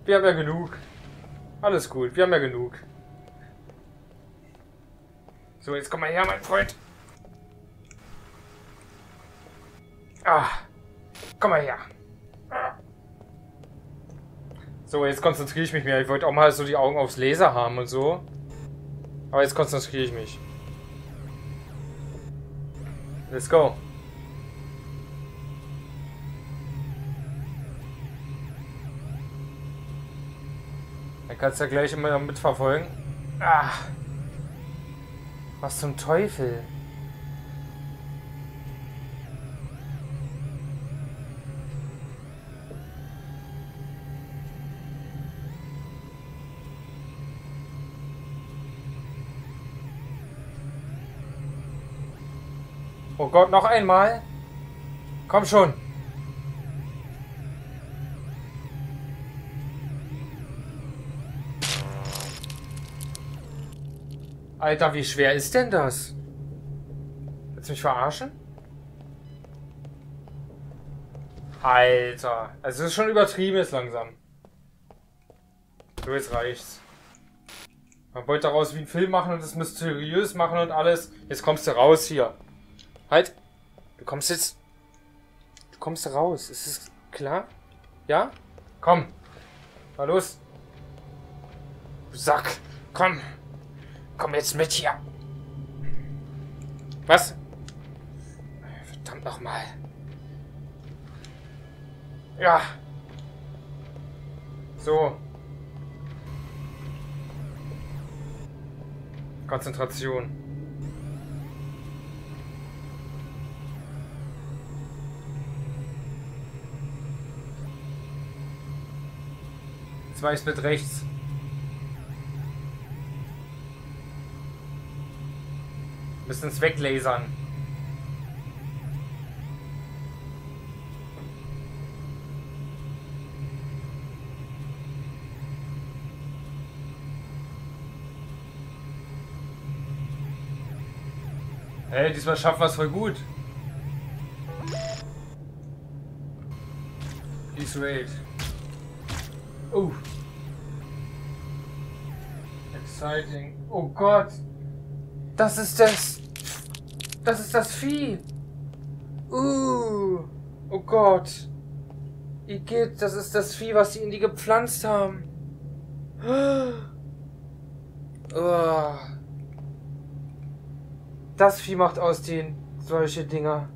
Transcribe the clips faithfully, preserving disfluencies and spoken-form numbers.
Wir haben ja genug. Alles gut, wir haben ja genug. So, jetzt komm mal her, mein Freund. Ah, komm mal her. Ah. So, jetzt konzentriere ich mich mehr. Ich wollte auch mal so die Augen aufs Laser haben und so. Aber jetzt konzentriere ich mich. Let's go. Dann kannst du ja gleich immer mitverfolgen. Ah. Was zum Teufel? Oh Gott, noch einmal? Komm schon. Alter, wie schwer ist denn das? Willst du mich verarschen? Alter. Also es ist schon übertrieben jetzt langsam. So, jetzt reicht's. Man wollte daraus wie einen Film machen und es mysteriös machen und alles. Jetzt kommst du raus hier. Halt. Du kommst jetzt... Du kommst raus. Ist es klar? Ja? Komm. Mal los. Du Sack. Komm. Komm jetzt mit hier. Was? Verdammt nochmal. Ja. So. Konzentration. Jetzt war ich mit rechts. Müssen es weglasern. Hey, diesmal schaffen wir es voll gut. Please wait. Oh. Exciting. Oh Gott. Das ist das. Das ist das Vieh. Uh. Oh Gott. Igitt, das ist das Vieh, was sie in die gepflanzt haben. Oh. Das Vieh macht aus denen solche Dinger.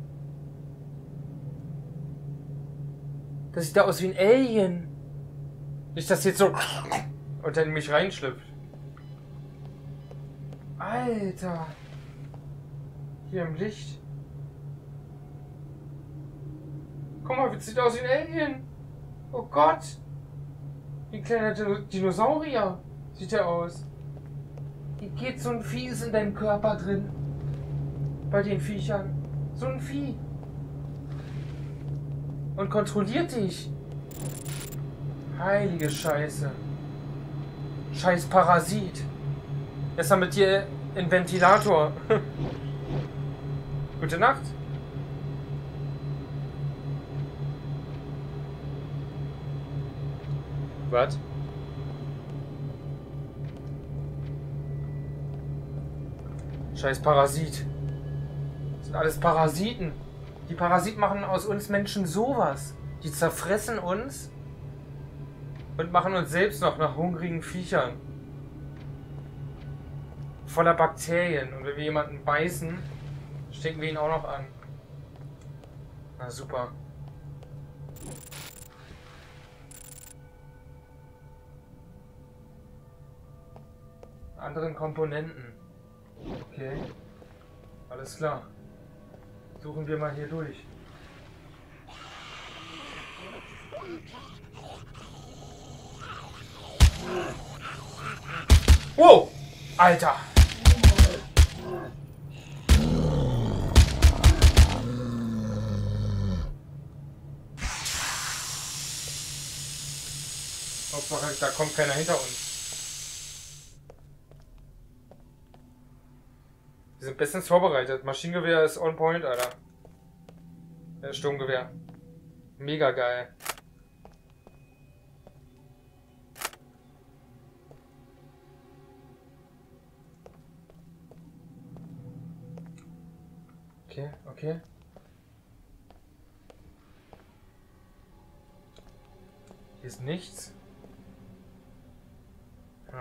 Das sieht da aus wie ein Alien. Nicht, dass jetzt so und dann in mich reinschlüpft. Alter. Hier im Licht. Guck mal, wie sieht aus wie ein Alien. Oh Gott. Wie ein kleiner Dinosaurier sieht er aus. Wie geht so ein Vieh ist in deinem Körper drin? Bei den Viechern. So ein Vieh. Und kontrolliert dich. Heilige Scheiße. Scheiß Parasit. Jetzt haben wir mit dir einen Ventilator. Gute Nacht. Was? Scheiß Parasit. Das sind alles Parasiten. Die Parasiten machen aus uns Menschen sowas. Die zerfressen uns und machen uns selbst noch nach hungrigen Viechern. Voller Bakterien. Und wenn wir jemanden beißen, stecken wir ihn auch noch an. Na super. Anderen Komponenten. Okay. Alles klar. Suchen wir mal hier durch. Wow! Alter! Hauptsache, da kommt keiner hinter uns. Wir sind bestens vorbereitet. Maschinengewehr ist on point, Alter. Das Sturmgewehr. Mega geil. Okay, okay. Hier ist nichts. Ah.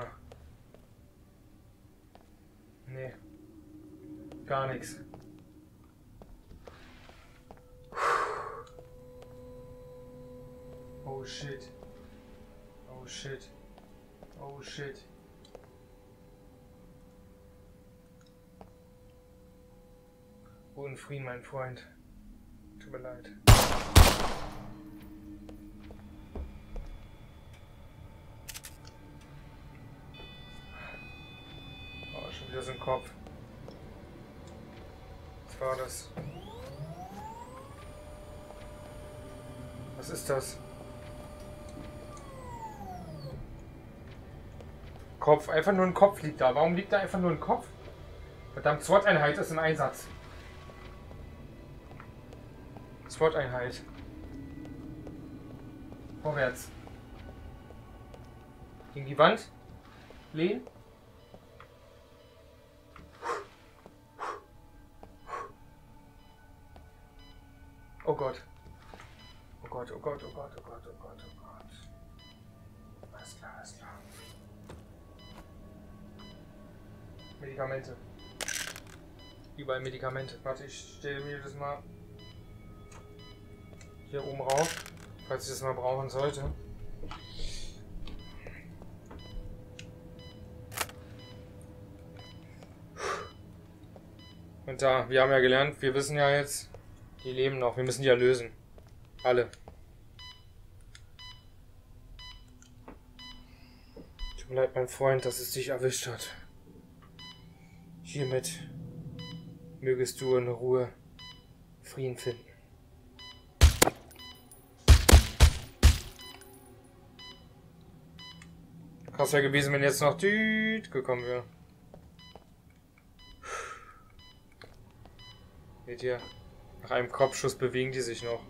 Nee. Gar nichts. Oh shit. Oh shit. Oh shit. Ruhe in Frieden, mein Freund. Tut mir leid. Oh, schon wieder so ein Kopf. Was war das? Was ist das? Kopf, einfach nur ein Kopf liegt da. Warum liegt da einfach nur ein Kopf? Verdammt, SWAT-Einheit ist im Einsatz. SWAT-Einheit. Vorwärts. Gegen die Wand. Lehnen. Oh Gott. Oh Gott, oh Gott, oh Gott, oh Gott, oh Gott, oh Gott. Alles klar, alles klar. Medikamente. Überall Medikamente. Warte, ich stelle mir das mal hier oben rauf, falls ich das mal brauchen sollte. Und da, wir haben ja gelernt, wir wissen ja jetzt, die leben noch, wir müssen die ja lösen. Alle. Tut mir leid, mein Freund, dass es dich erwischt hat. Hiermit mögest du in Ruhe Frieden finden. Krass wäre gewesen, wenn jetzt noch Düt gekommen wäre. Seht ihr? Nach einem Kopfschuss bewegen die sich noch.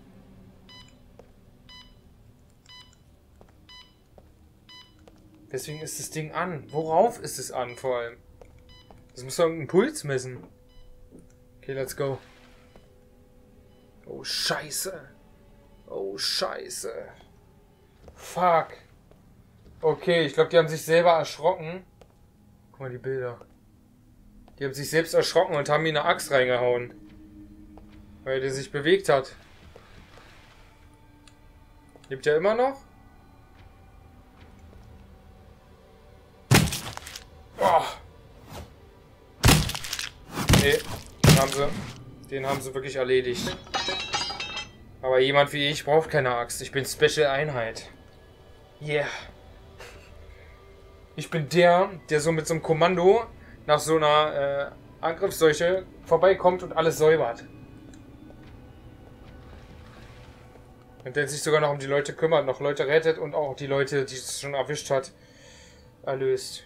Deswegen ist das Ding an. Worauf ist es an vor allem? Das muss doch irgendeinen Puls messen. Okay, let's go. Oh, scheiße. Oh, scheiße. Fuck. Okay, ich glaube, die haben sich selber erschrocken. Guck mal, die Bilder. Die haben sich selbst erschrocken und haben mir eine Axt reingehauen. Weil der sich bewegt hat. Lebt er immer noch? Oh. Nee, den haben sie, den haben sie wirklich erledigt. Aber jemand wie ich braucht keine Axt. Ich bin Special Einheit. Yeah. Ich bin der, der so mit so einem Kommando nach so einer äh, Angriffsseuche vorbeikommt und alles säubert. Und der sich sogar noch um die Leute kümmert, noch Leute rettet und auch die Leute, die es schon erwischt hat, erlöst.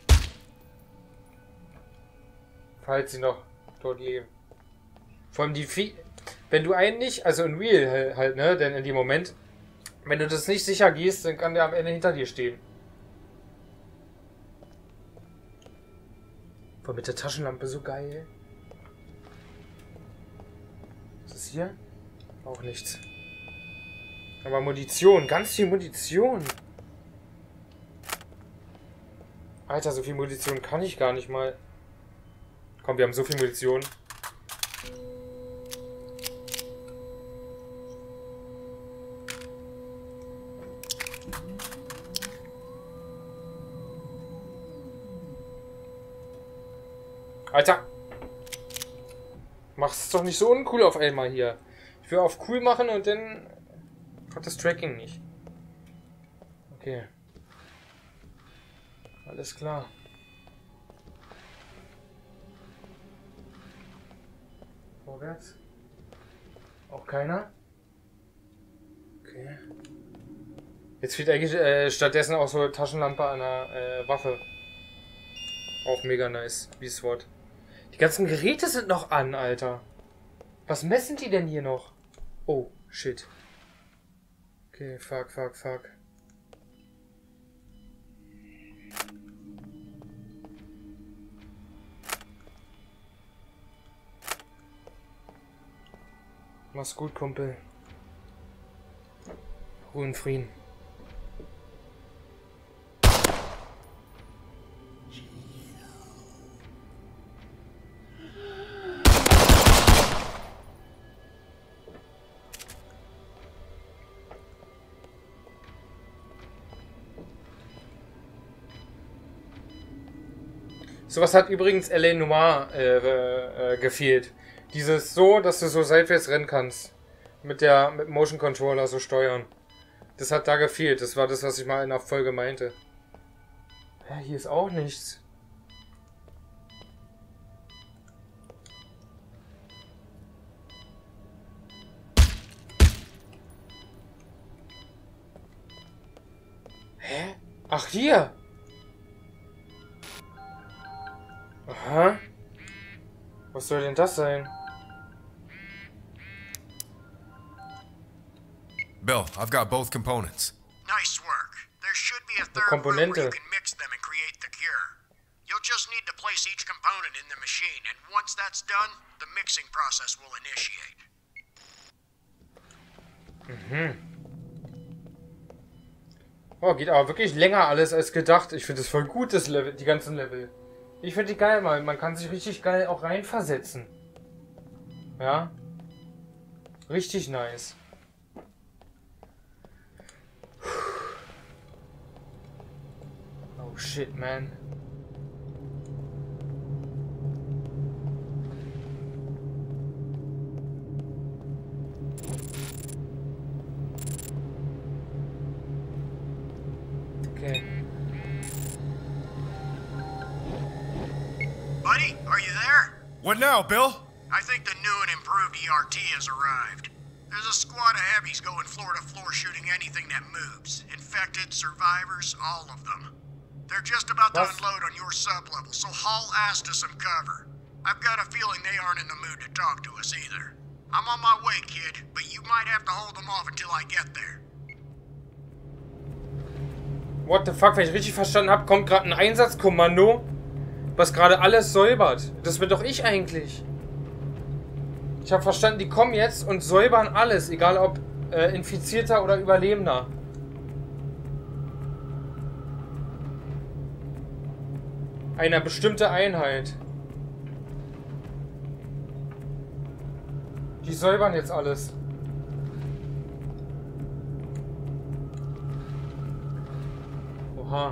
Falls sie noch dort leben. Vor allem die Vie... Wenn du einen nicht, also in Real halt, ne, denn in dem Moment, wenn du das nicht sicher gehst, dann kann der am Ende hinter dir stehen. Boah, mit der Taschenlampe so geil. Was ist hier? Auch nichts. Aber Munition, ganz viel Munition. Alter, so viel Munition kann ich gar nicht mal. Komm, wir haben so viel Munition. Alter! Mach's doch nicht so uncool auf einmal hier. Ich will auf cool machen und dann kommt das Tracking nicht. Okay. Alles klar. Vorwärts. Auch keiner. Okay. Jetzt fehlt eigentlich äh, stattdessen auch so eine Taschenlampe an der äh, Waffe. Auch mega nice. Wie SWAT. Die ganzen Geräte sind noch an, Alter. Was messen die denn hier noch? Oh, shit. Okay, fuck, fuck, fuck. Mach's gut, Kumpel. Ruhe in Frieden. Sowas hat übrigens L A Noire äh, äh, gefehlt. Dieses so, dass du so seitwärts rennen kannst. Mit der mit Motion Controller so steuern. Das hat da gefehlt. Das war das, was ich mal in der Folge meinte. Ja, hier ist auch nichts. Hä? Ach, hier! Aha. Was soll denn das sein? Bill, I've got both components. Nice work. There should be a third room where you can mix them and create the cure. You'll just need to place each component in the machine, and once that's done, the mixing process will initiate. Mhm. Oh, geht aber wirklich länger alles als gedacht. Ich finde es voll gut, das Level, die ganzen Level. Ich finde die geil, man. Man kann sich richtig geil auch reinversetzen. Ja. Richtig nice. Oh shit, man. Okay. Buddy, are you there? What now, Bill? I think the new and improved E R T has arrived. There's a squad of heavies going floor to floor shooting anything that moves. Infected, survivors, all of them. They're just about to unload on your sub-level, so haul ass to some cover. I've got a feeling they aren't in the mood to talk to us either. I'm on my way, kid, but you might have to hold them off until I get there. What the fuck, wenn ich richtig verstanden habe, kommt gerade ein Einsatzkommando, was gerade alles säubert. Das bin doch ich eigentlich. Ich habe verstanden, die kommen jetzt und säubern alles, egal ob äh, Infizierter oder Überlebender. Eine bestimmte Einheit. Die säubern jetzt alles. Oha.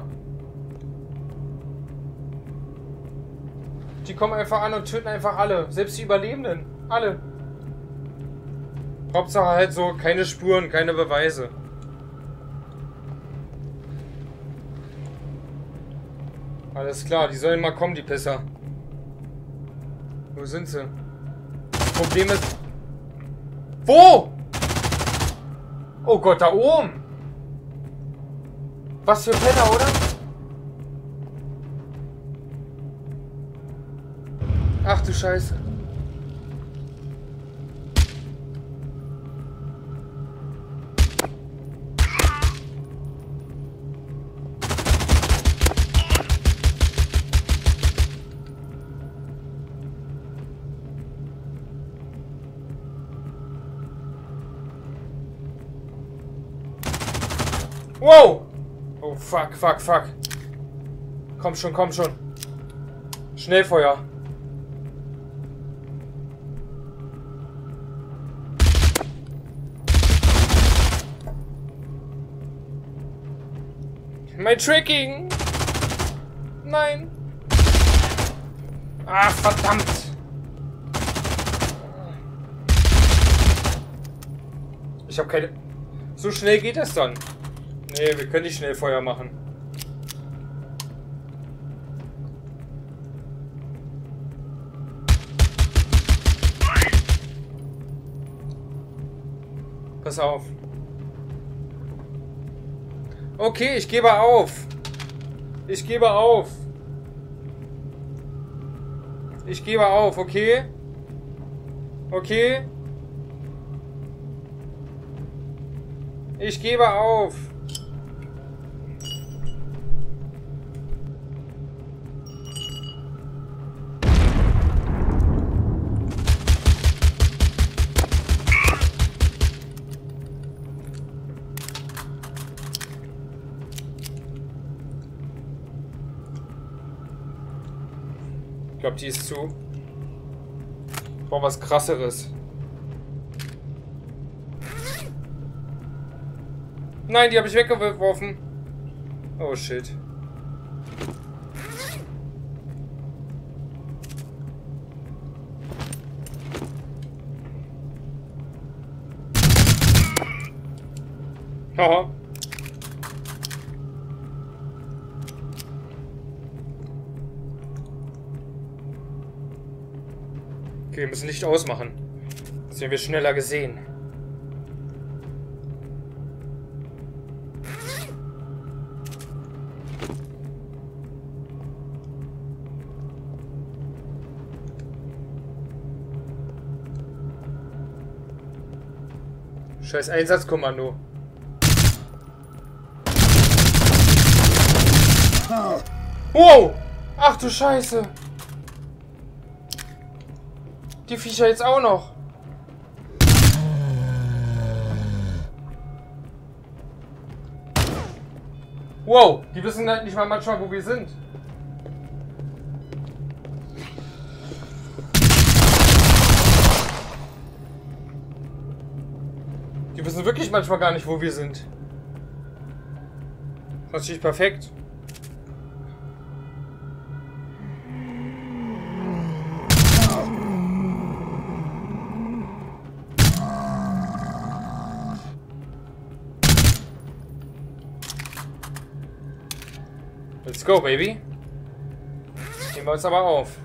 Die kommen einfach an und töten einfach alle. Selbst die Überlebenden. Alle. Hauptsache halt so, keine Spuren, keine Beweise. Alles klar, die sollen mal kommen, die Pisser. Wo sind sie? Das Problem ist... Wo? Oh Gott, da oben. Was für Penner, oder? Ach du Scheiße. Wow! Oh fuck, fuck, fuck. Komm schon, komm schon. Schnellfeuer. Mein Tracking! Nein! Ach, verdammt! Ich habe keine... So schnell geht das dann. Nee, wir können nicht schnell Feuer machen. Pass auf. Okay, ich gebe auf. Ich gebe auf. Ich gebe auf, okay? Okay? Ich gebe auf. Ich glaube, die ist zu. Ich brauche was Krasseres. Nein, die habe ich weggeworfen. Oh shit. Haha. Okay, wir müssen Licht ausmachen. Jetzt werden wir schneller gesehen. Scheiß Einsatzkommando. Wow! Ach du Scheiße! Die Viecher jetzt auch noch. Wow! Die wissen halt nicht mal manchmal, wo wir sind. Die wissen wirklich manchmal gar nicht, wo wir sind. Das ist natürlich perfekt. Let's go, baby. Nehmen wir uns aber auf.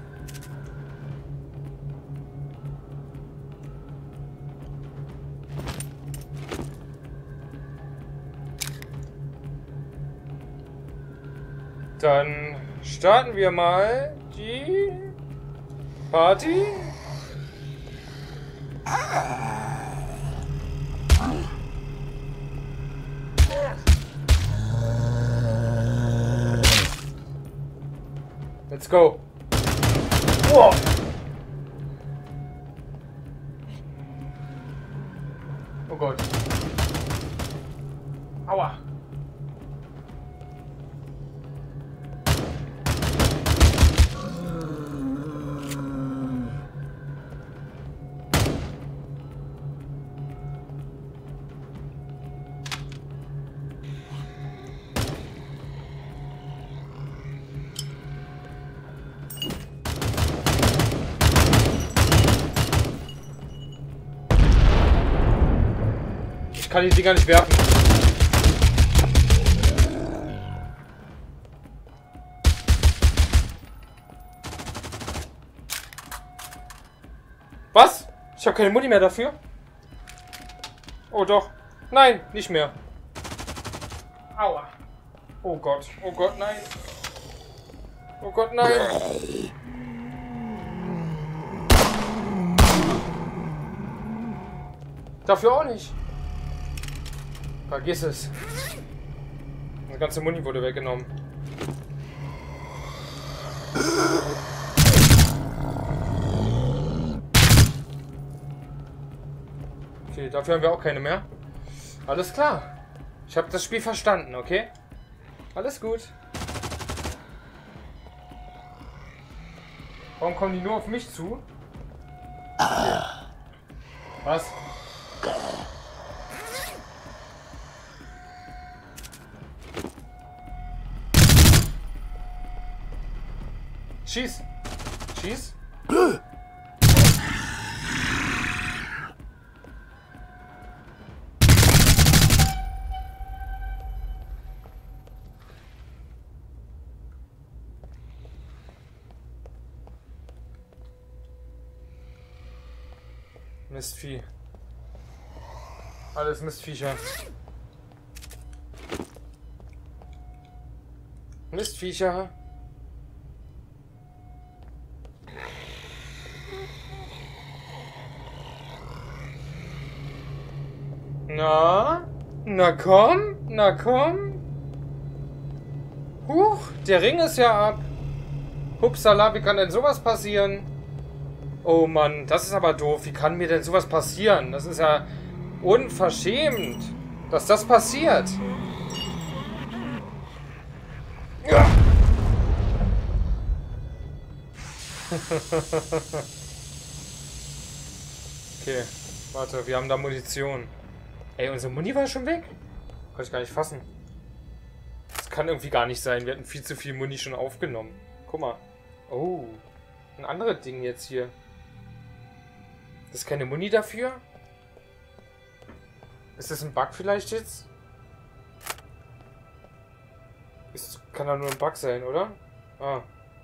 Dann starten wir mal die Party. Let's go. Wow. Oh Gott. Aua. Ich kann die Dinger nicht werfen. Was? Ich habe keine Muni mehr dafür? Oh doch. Nein, nicht mehr. Aua. Oh Gott. Oh Gott, nein. Oh Gott, nein. Dafür auch nicht. Vergiss es. Die ganze Muni wurde weggenommen. Okay, dafür haben wir auch keine mehr. Alles klar. Ich habe das Spiel verstanden, okay? Alles gut. Warum kommen die nur auf mich zu? Okay. Was? Schieß! Schieß! Mistvieh. Alles Mistviecher. Mistviecher. Na? Na komm? Na komm? Huch, der Ring ist ja ab. Hupsala, wie kann denn sowas passieren? Oh Mann, das ist aber doof. Wie kann mir denn sowas passieren? Das ist ja unverschämt, dass das passiert. Ja. Okay, warte, wir haben da Munition. Ey, unsere Muni war schon weg? Kann ich gar nicht fassen. Das kann irgendwie gar nicht sein. Wir hatten viel zu viel Muni schon aufgenommen. Guck mal. Oh, ein anderes Ding jetzt hier. Das ist keine Muni dafür? Ist das ein Bug vielleicht jetzt? Ist, kann doch nur ein Bug sein, oder? Ah.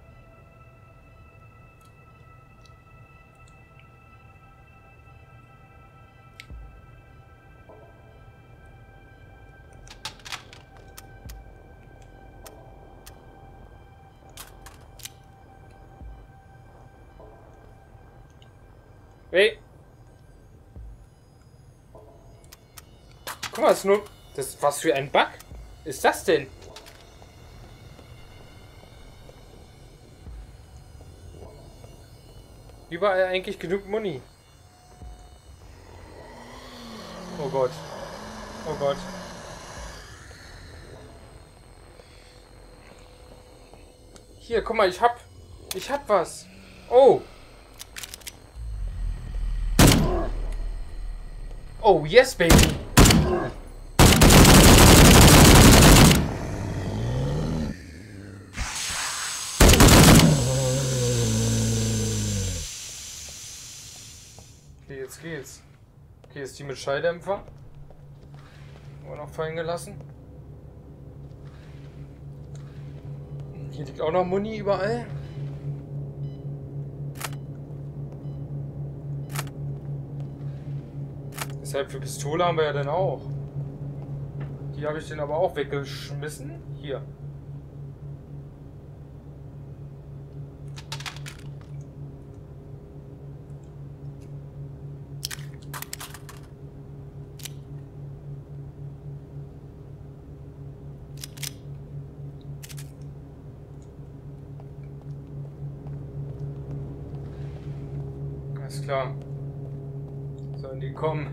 Hey! Guck mal, das ist nur... Das, was für ein Bug ist das denn? Überall eigentlich genug Muni. Oh Gott. Oh Gott. Hier, guck mal, ich hab... Ich hab was. Oh! Oh, yes, baby! Okay, jetzt geht's. Okay, ist die mit Schalldämpfer. Oder noch fallen gelassen. Hier liegt auch noch Muni überall. Deshalb für Pistole haben wir ja dann auch. Die habe ich dann aber auch weggeschmissen. Hier. Alles klar. Sollen die kommen?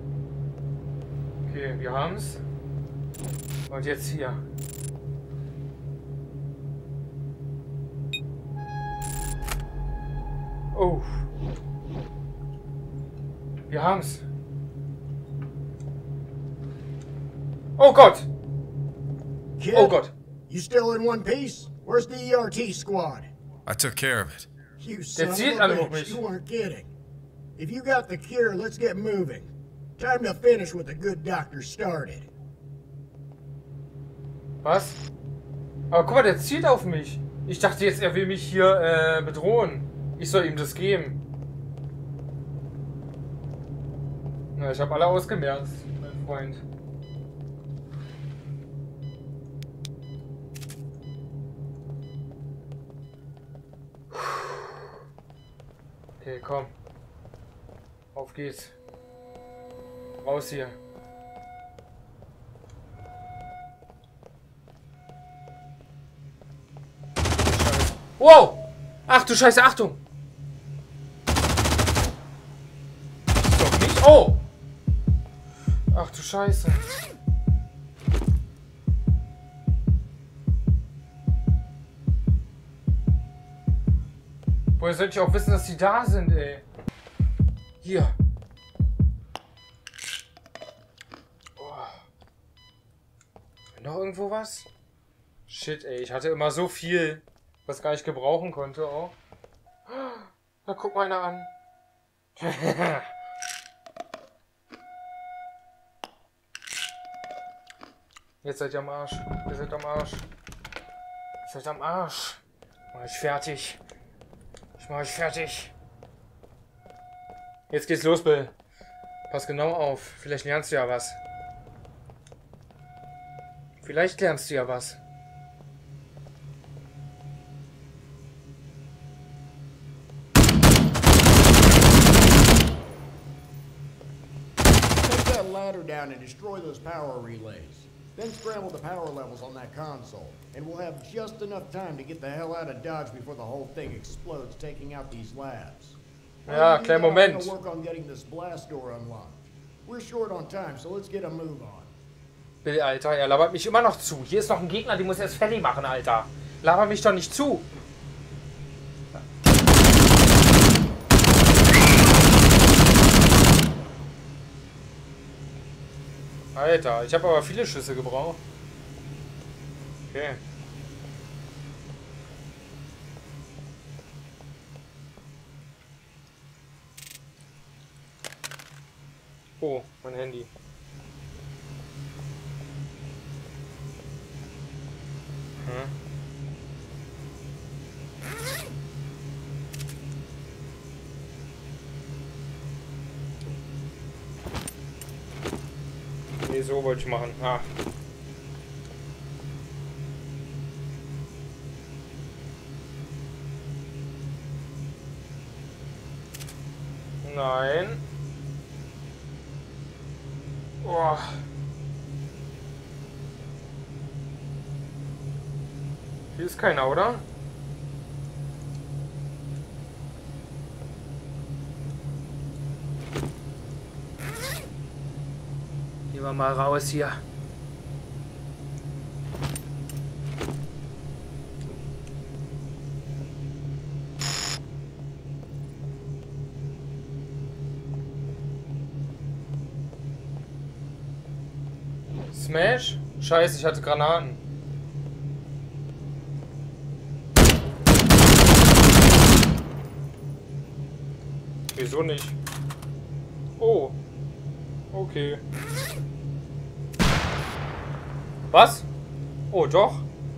Okay, wir haben's. Und jetzt hier. Oh. Wir haben's. Oh Gott! Kid, Oh Gott! you still in one piece? Where's the E R T squad? I took care of it. You son of zielt a alle auf bitch, mich. you weren't kidding. If you got the cure, let's get moving. Time to finish what the good doctor started. Was? Aber guck mal, der zielt auf mich. Ich dachte jetzt, er will mich hier äh, bedrohen. Ich soll ihm das geben. Na, ich habe alle ausgemerzt, mein Freund. Okay, komm. Auf geht's. Raus hier. Wow! Ach du Scheiße, Achtung! Ist doch nicht. Oh! Ach du Scheiße. Woher sollte ich auch wissen, dass die da sind, ey? Hier. Oh. Noch irgendwo was? Shit, ey. Ich hatte immer so viel, was gar nicht gebrauchen konnte auch. Na, guck mal einer an. Jetzt seid ihr am Arsch. Ihr seid am Arsch. Ihr seid am Arsch. Mach ich fertig. Ich mach euch fertig. Jetzt geht's los, Bill. Pass genau auf. Vielleicht lernst du ja was. Vielleicht lernst du ja was. Take that ladder down and destroy those power relays. Then scramble the power levels on that console, and we'll have just enough time to get the hell out of Dodge before the whole thing explodes, taking out these labs. Ja, kleinen Moment. Work on getting this blast door unlocked. We're short on time, so let's get a move on. Bill, Alter, er labert mich immer noch zu. Hier ist noch ein Gegner, den muss er erst fertig machen, Alter. Laber mich doch nicht zu. Alter, ich habe aber viele Schüsse gebraucht. Okay. Oh, mein Handy. Hm. Nee, so wollte ich machen. Ah. Nein. Oh. Hier ist keiner, oder? Gehen wir mal raus hier. Smash? Scheiße, ich hatte Granaten. Wieso nicht? Oh. Okay. Was? Oh, doch.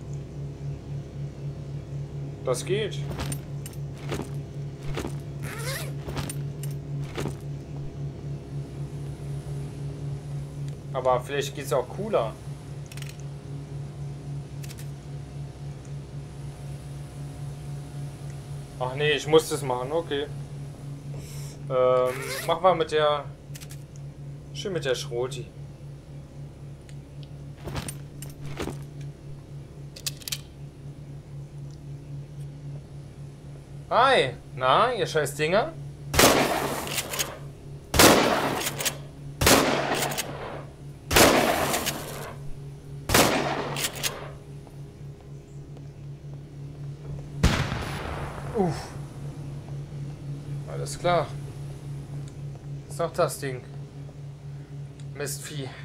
Das geht. Aber vielleicht geht's auch cooler. Ach nee, ich muss das machen, okay. Ähm, mach mal mit der... Schön mit der Schroti. Hi! Na, ihr scheiß Dinger? Uff. Alles klar. Ist doch das Ding. Mistvieh.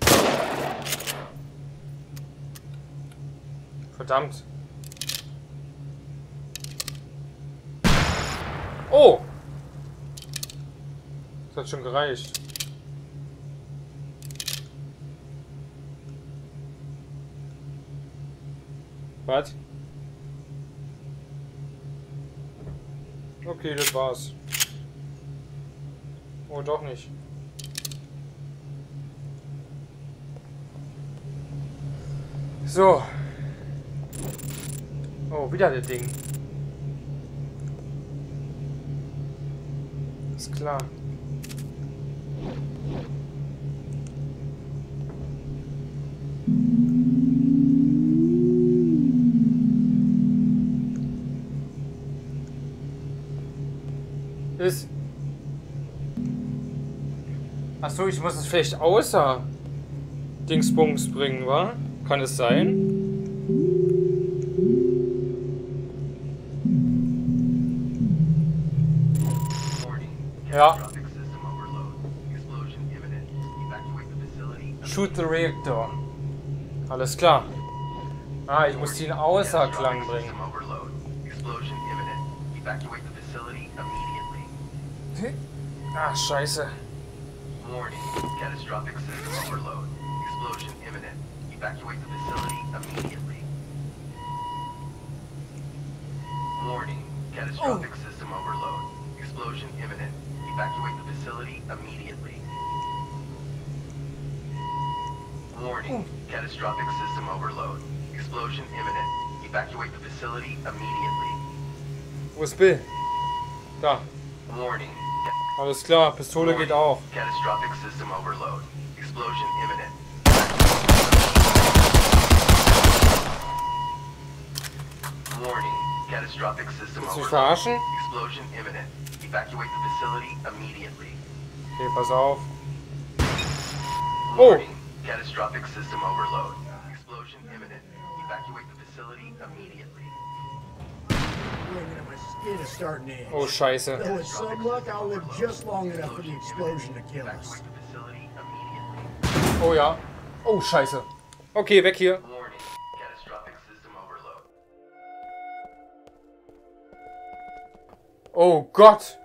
Verdammt. Oh! Das hat schon gereicht. Was? Okay, das war's. Oh, doch nicht. So. Oh, wieder das Ding. Ist klar. Ist. Achso, ich muss es vielleicht außer Dingsbums bringen, wa? Kann es sein? Ja. Shoot the reactor. Alles klar. Ah, ich muss den Außerklang bringen. Ah, scheiße. Warning, catastrophic system overload. Explosion imminent. Evacuate the facility immediately. Warning, catastrophic Oh. system overload. Explosion imminent. Evacuate the facility immediately. Warning, catastrophic system overload. Explosion imminent. Evacuate the facility immediately. Wo ist Bill? Da. Warning. Alles klar, Pistole geht auch. Catastrophic system overload. Explosion imminent. Warning. Catastrophic system Willst du mich overload. verarschen? Explosion imminent. Evacuate the facility immediately. Okay, pass auf. Warning. Catastrophic system overload. Explosion imminent. Evacuate the facility immediately. My skin is starting to itch. Oh, scheiße. Though with some luck, I'll live just long enough for the explosion to kill us. Evacuate the facility immediately. Oh ja. Oh, scheiße. Okay, weg hier. Warning. Catastrophic system overload. Oh Gott.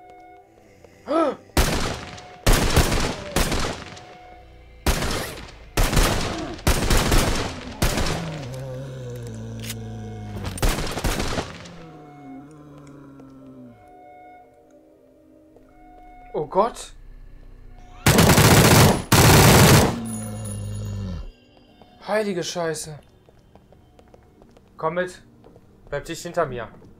Oh Gott. Heilige Scheiße. Komm mit. Bleib dich hinter mir.